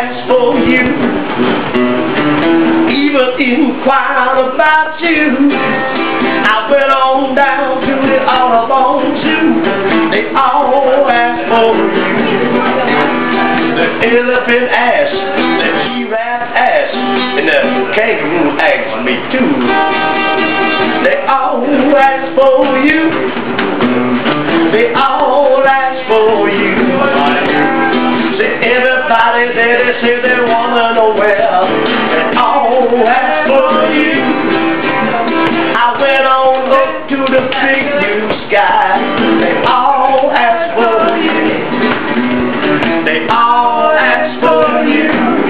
ask for you. Even inquired about you. I went on down to the Audubon Zoo. They all asked for you. The elephant asked, the giraffe asked, and the kangaroo asked me too. They all asked for you. They all asked for you. See, everybody there, they say they wanna know where. They all asked for you. I went on up to the big blue sky. They all asked for you. They all asked for you.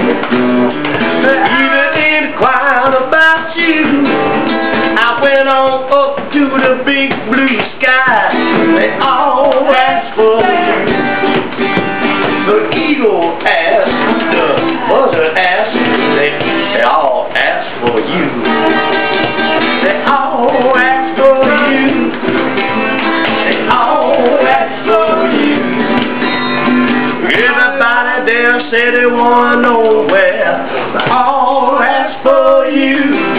Even inquired about you. I went on up to the big blue sky. They all asked for you. The eagle asked, the buzzard asked, they all asked for you. They all asked for you. They all asked for you. Everybody there say they wanna know where. They all asked for you.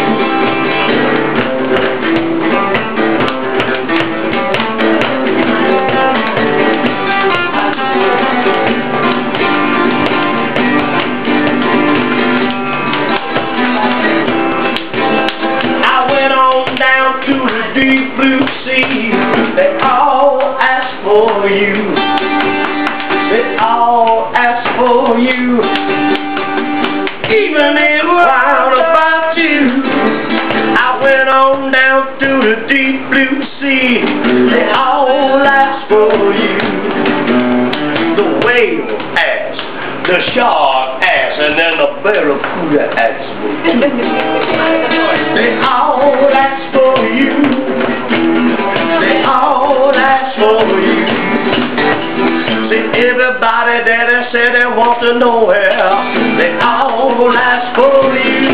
Deep blue sea, they all ask for you. They all ask for you. Even inquired about you. I went on down to the deep blue sea. They all ask for you. The whale asked, the shark asked, and then the barracuda asked for you. They all ask for you. They all ask for you. See, everybody there, they say they want to know where. They all ask for you.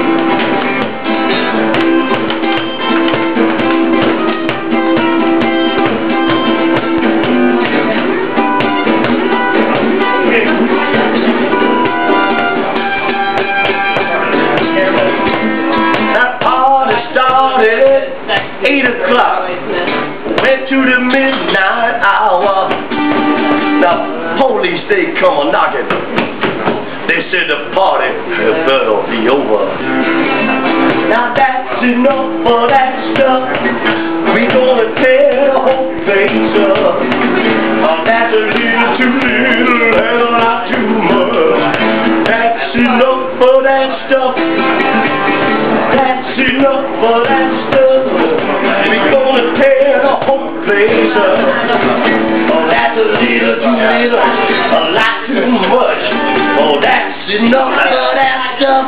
That party started at 8 o'clock. Went to the midnight hour. The police, they come a knocking. They said the party better be over. Now that's enough for that stuff. We gonna tear the whole place up. That's a little too little and not too much. That's enough for that stuff. That's enough for that stuff. We gonna tear the whole place up. Oh, that's a little too little, a lot too much. Oh, that's enough for that stuff.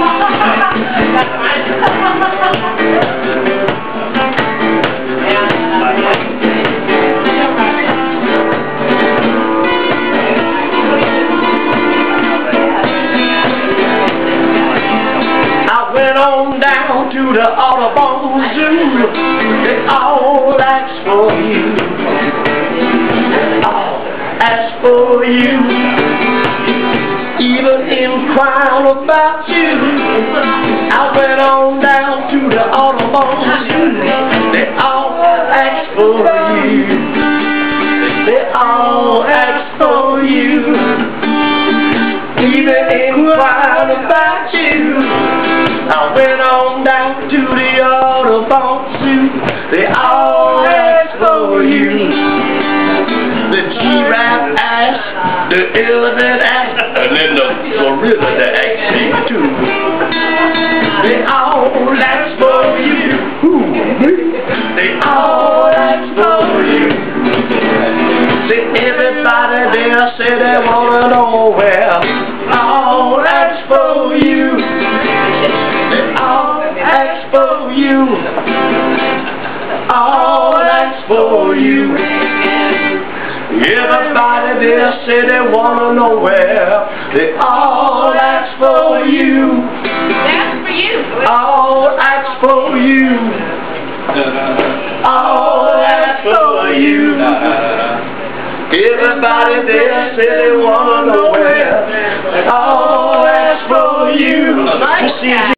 I went on down to the Audubon Zoo. They all asked for you. All asked for you. Even inquired about you. I went on down to the Audubon Zoo. They all asked for you. They all asked for you. Even inquired about you. I went on down to the Audubon Zoo. They all asked for you. The giraffe asked, the elephant asked, and then the gorilla that asked me too. They all asked for you. They all asked for you. See, everybody there say they wanna know where. All asked for you. They all asked for you. All asked for you. Everybody there say they wanna know where. They all ask for you. That's for you. All ask for you. All ask for you. Everybody there say they wanna know where. They all for you.